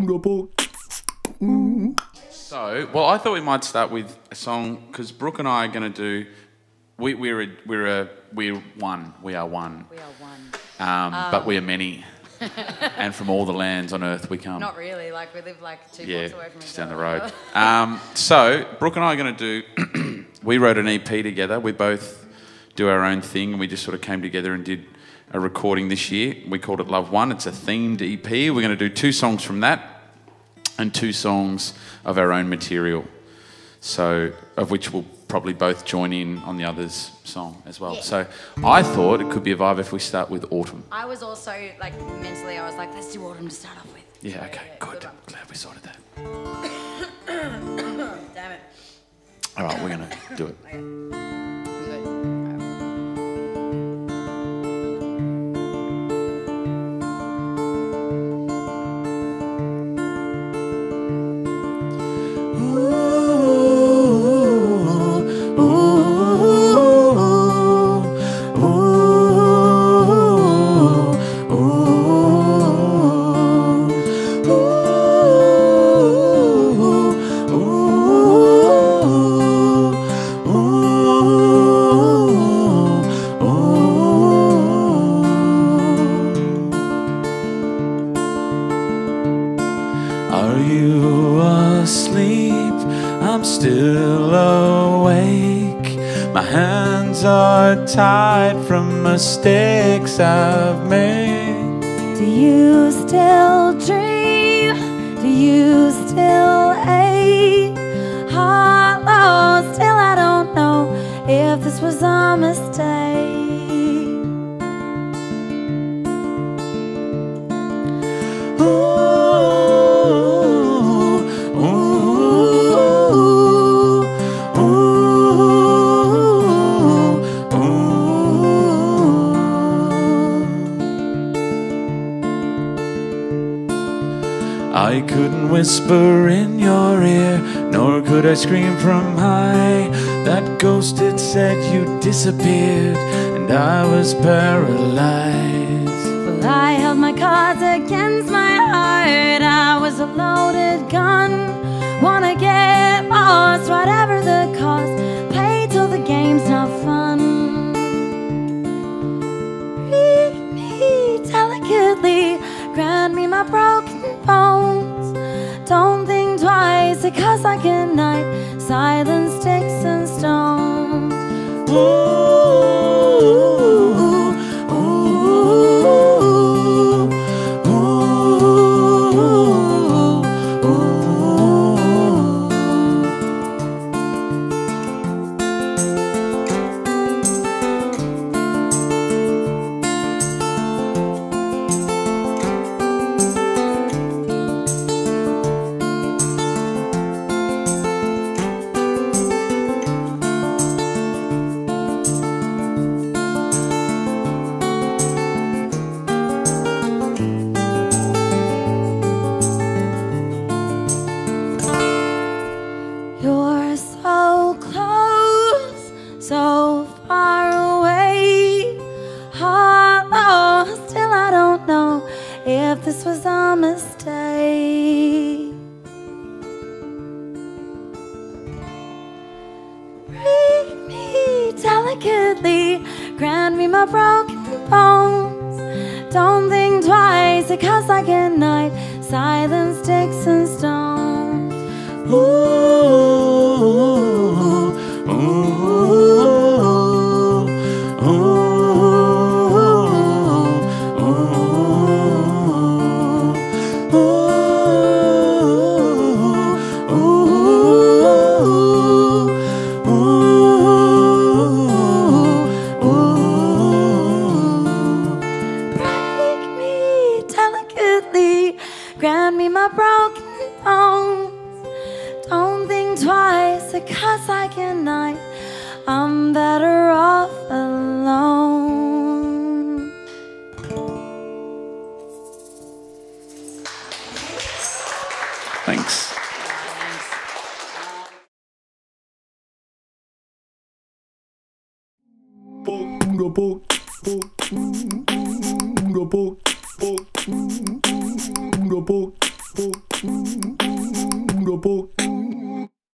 So, well, I thought we might start with a song because Brooke and I are going to do. We're one. We are one. We are one. But we are many, and from all the lands on earth we come. Not really. Like we live like two blocks away from each just down the other. road. So Brooke and I are going to do. We wrote an EP together. We both do our own thing, and we just sort of came together and did a recording this year. We called it Love One. It's a themed EP. We're going to do 2 songs from that and 2 songs of our own material. So, of which we'll probably both join in on the other's song as well. Yeah. So I thought it could be a vibe if we start with Autumn. I was also, like, mentally, I was like, let's do Autumn to start off with. Yeah, So, okay, good. one. Glad we sorted that. Damn it. All right, we're going to do it. Okay. I'm good. Are you asleep? I'm still awake. My hands are tied from mistakes I've made. Do you still dream? Do you still ache? Hollow, still I don't know if this was a mistake. I couldn't whisper in your ear, nor could I scream from high. That ghost had said you disappeared, and I was paralyzed. Well, I held my cards against my heart. I was a loaded gun. Wanna get lost, whatever the cost. Play till the game's not fun. Read me delicately, grant me my broken bones. Don't think twice, because like a night, silence, sticks and stones. You're so close, so far away. Hollow, still I don't know if this was a mistake. Read me delicately, grant me my broken bones. Don't think twice, because like a night, silence, sticks and stones. Break me delicately, grant me my broken bones. Don't think twice, because like a night, I'm better off alone. Thanks. the boat.